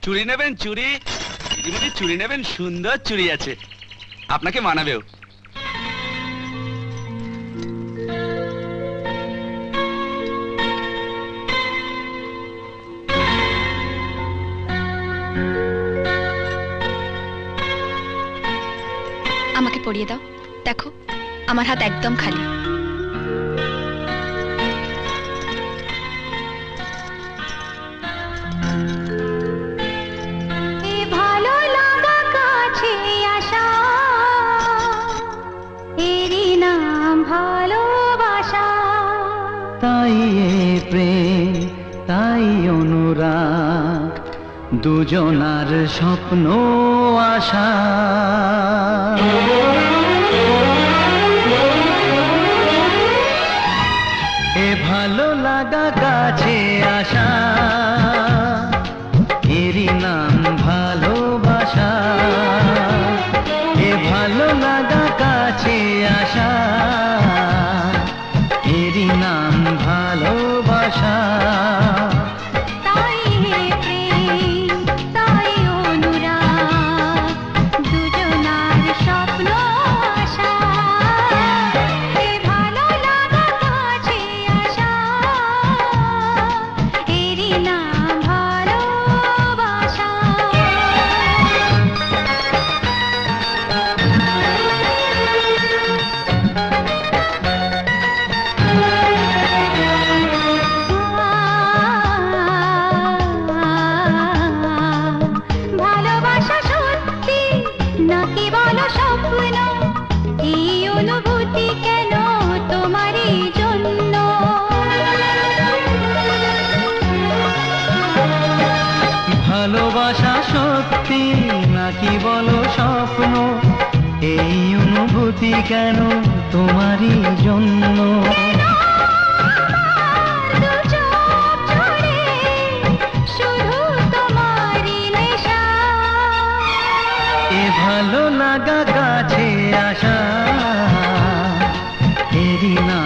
চুড়ি নেবেন? চুড়ি দিদিমণি চুড়ি নেবেন? সুন্দর চুড়ি আছে, আপনাকে মানাবেও। আমাকে পরিয়ে দাও, দেখো আমার হাত একদম খালি। ভালো লাগা কাছে আসা, এরই নাম ভালোবাসা। তাই প্রেম, তাই অনুরাগ, দুজনার স্বপ্ন আশা। এ ভালো লাগা কাছে আসা, এরই নাম ভালোবাসা। এ ভালো লাগা কাছে আসা, এরই নাম ভালোবাসা। ভালোবাসা সত্যি নাকি বলো স্বপ্ন, এই অনুভূতি কেন তোমারই জন্য? এ ভালো লাগা কাছে আসা, এরই না